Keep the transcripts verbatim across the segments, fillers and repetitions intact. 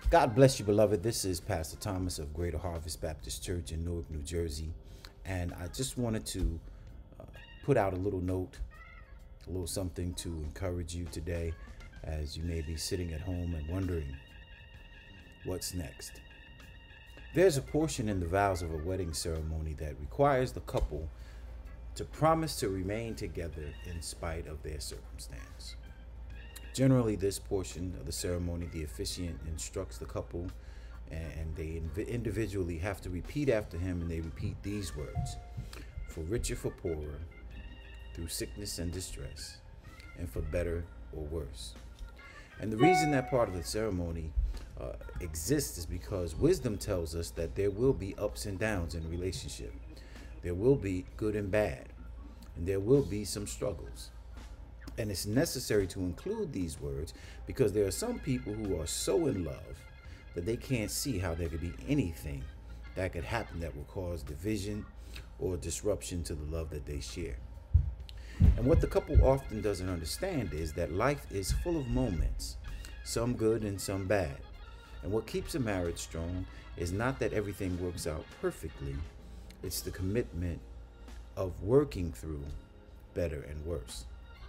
God bless you, beloved. This is Pastor Thomas of Greater Harvest Baptist Church in Newark, New Jersey. And I just wanted to uh, put out a little note, a little something to encourage you today as you may be sitting at home and wondering what's next. There's a portion in the vows of a wedding ceremony that requires the couple to promise to remain together in spite of their circumstance. Generally, this portion of the ceremony, the officiant instructs the couple, and they individually have to repeat after him, and they repeat these words: for richer, for poorer, through sickness and distress, and for better or worse. And the reason that part of the ceremony uh, exists is because wisdom tells us that there will be ups and downs in a relationship. There will be good and bad, and there will be some struggles. And it's necessary to include these words because there are some people who are so in love that they can't see how there could be anything that could happen that will cause division or disruption to the love that they share. And what the couple often doesn't understand is that life is full of moments, some good and some bad. And what keeps a marriage strong is not that everything works out perfectly, it's the commitment of working through better and worse.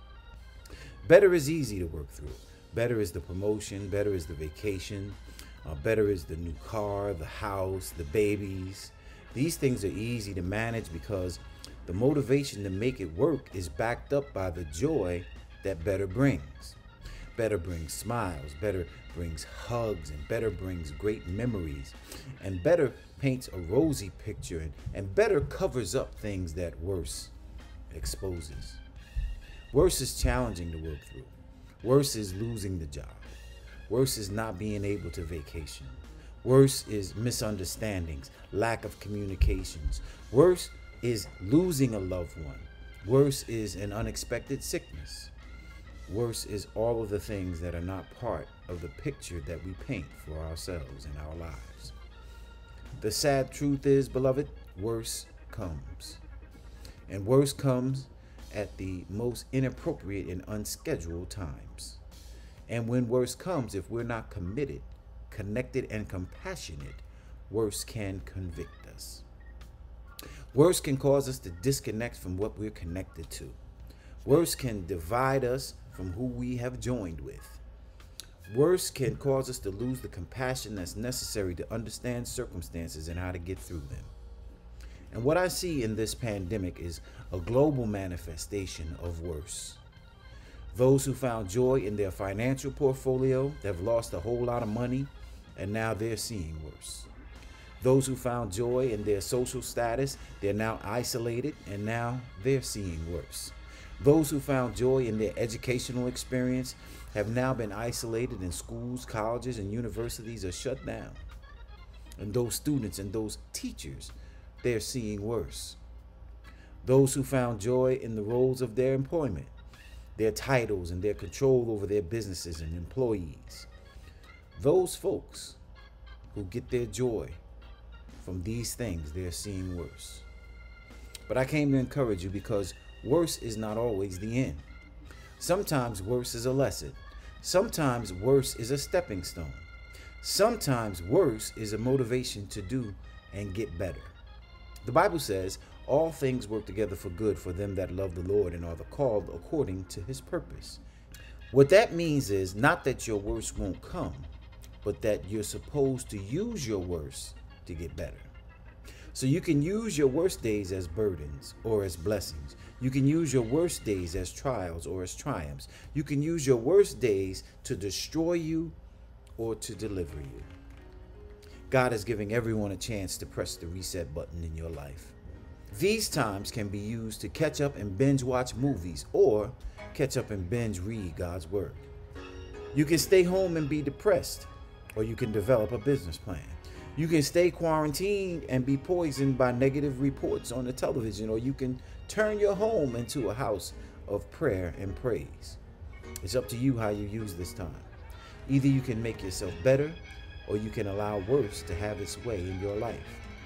Better is easy to work through. Better is the promotion, better is the vacation, uh, better is the new car, the house, the babies. These things are easy to manage because the motivation to make it work is backed up by the joy that better brings. Better brings smiles, better brings hugs, and better brings great memories. And better paints a rosy picture, and, and better covers up things that worse exposes. Worse is challenging to work through. Worse is losing the job. Worse is not being able to vacation. Worse is misunderstandings, lack of communications. Worse is losing a loved one. Worse is an unexpected sickness. Worse is all of the things that are not part of the picture that we paint for ourselves and our lives. The sad truth is, beloved, worse comes. And worse comes at the most inappropriate and unscheduled times. And when worse comes, if we're not committed, connected, and compassionate, worse can convict us. Worse can cause us to disconnect from what we're connected to. Worse can divide us from who we have joined with. Worse can cause us to lose the compassion that's necessary to understand circumstances and how to get through them. And what I see in this pandemic is a global manifestation of worse. Those who found joy in their financial portfolio have lost a whole lot of money, and now they're seeing worse. Those who found joy in their social status, they're now isolated, and now they're seeing worse. Those who found joy in their educational experience have now been isolated, and schools, colleges, and universities are shut down. And those students and those teachers, they're seeing worse. Those who found joy in the roles of their employment, their titles, and their control over their businesses and employees, those folks who get their joy from these things, they're seeing worse. But I came to encourage you because worse is not always the end. Sometimes worse is a lesson. Sometimes worse is a stepping stone. Sometimes worse is a motivation to do and get better. The Bible says, all things work together for good for them that love the Lord and are the called according to his purpose. What that means is not that your worst won't come, but that you're supposed to use your worst to get better. So you can use your worst days as burdens or as blessings. You can use your worst days as trials or as triumphs. You can use your worst days to destroy you or to deliver you. God is giving everyone a chance to press the reset button in your life. These times can be used to catch up and binge watch movies or catch up and binge read God's word. You can stay home and be depressed, or you can develop a business plan. You can stay quarantined and be poisoned by negative reports on the television, or you can turn your home into a house of prayer and praise. It's up to you how you use this time. Either you can make yourself better, or you can allow worse to have its way in your life.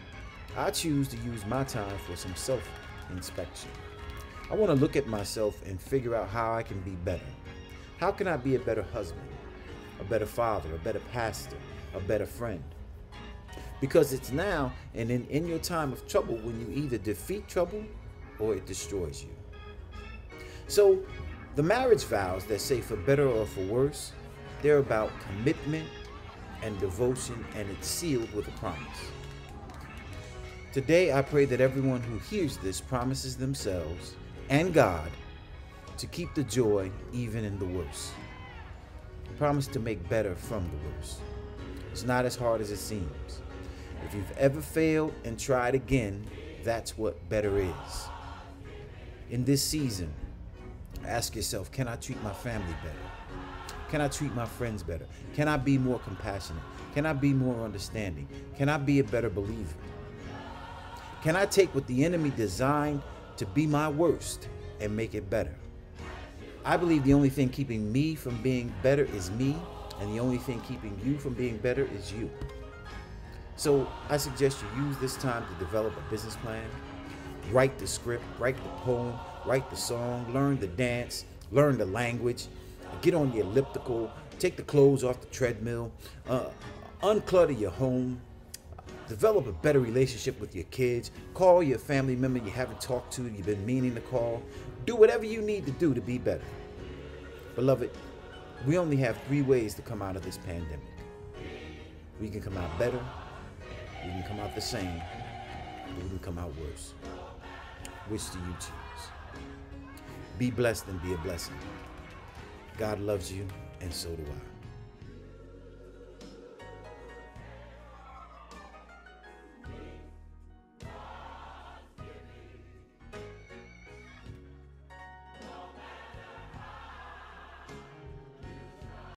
I choose to use my time for some self-inspection. I want to look at myself and figure out how I can be better. How can I be a better husband, a better father, a better pastor, a better friend. Because it's now and in, in your time of trouble when you either defeat trouble or it destroys you. So the marriage vows that say for better or for worse, they're about commitment and devotion, and it's sealed with a promise. Today, I pray that everyone who hears this promises themselves and God to keep the joy even in the worst. Promise to make better from the worst. It's not as hard as it seems. If you've ever failed and tried again, that's what better is. In this season, ask yourself, can I treat my family better? Can I treat my friends better? Can I be more compassionate? Can I be more understanding? Can I be a better believer? Can I take what the enemy designed to be my worst and make it better? I believe the only thing keeping me from being better is me, and the only thing keeping you from being better is you. So I suggest you use this time to develop a business plan, write the script, write the poem, write the song, learn the dance, learn the language, get on the elliptical, take the clothes off the treadmill, uh, unclutter your home, develop a better relationship with your kids, call your family member you haven't talked to, you've been meaning to call. Do whatever you need to do to be better. Beloved, we only have three ways to come out of this pandemic. We can come out better, we can come out the same, or we can come out worse. Which do you choose? Be blessed and be a blessing. God loves you, and so do I.